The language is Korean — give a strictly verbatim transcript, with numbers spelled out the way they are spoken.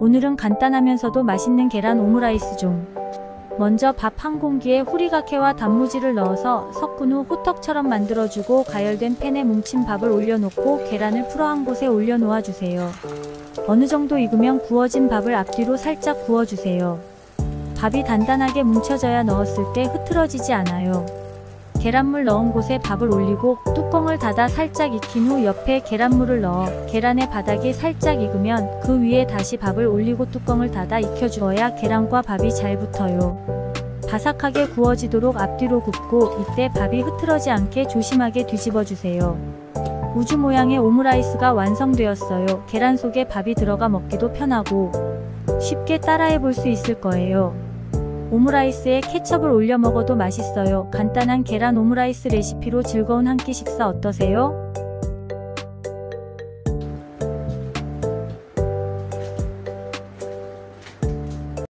오늘은 간단하면서도 맛있는 계란 오므라이스 좀. 먼저 밥 한 공기에 후리가케와 단무지를 넣어서 섞은 후 호떡처럼 만들어주고 가열된 팬에 뭉친 밥을 올려놓고 계란을 풀어 한 곳에 올려 놓아주세요. 어느 정도 익으면 구워진 밥을 앞뒤로 살짝 구워주세요. 밥이 단단하게 뭉쳐져야 넣었을 때 흐트러지지 않아요. 계란물 넣은 곳에 밥을 올리고 뚜껑을 닫아 살짝 익힌 후 옆에 계란물을 넣어 계란의 바닥이 살짝 익으면 그 위에 다시 밥을 올리고 뚜껑을 닫아 익혀주어야 계란과 밥이 잘 붙어요. 바삭하게 구워지도록 앞뒤로 굽고 이때 밥이 흐트러지 않게 조심하게 뒤집어주세요. 우주 모양의 오므라이스가 완성되었어요. 계란 속에 밥이 들어가 먹기도 편하고 쉽게 따라해 볼 수 있을 거예요. 오므라이스에 케첩을 올려 먹어도 맛있어요. 간단한 계란 오므라이스 레시피로 즐거운 한 끼 식사 어떠세요?